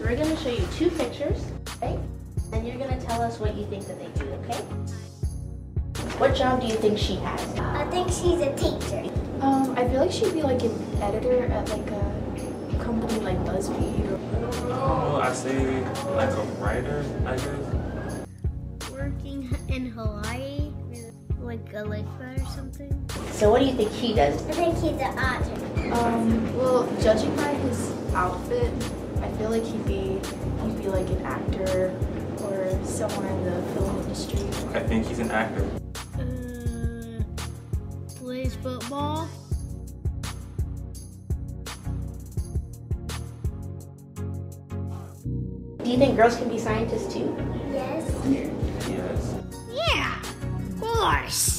we're going to show you two pictures, okay? And you're going to tell us what you think that they do, okay? What job do you think she has? I think she's a teacher. I feel like she'd be like an editor at like a company like BuzzFeed or... Oh, I say like a writer, I guess. Working in Hawaii, like a lifeguard or something. So what do you think he does? I think he's an author. Well, judging by his outfit, I feel like he'd be like an actor or somewhere in the film industry. I think he's an actor. Plays football. Do you think girls can be scientists too? Yes. Yes. Yeah, of course.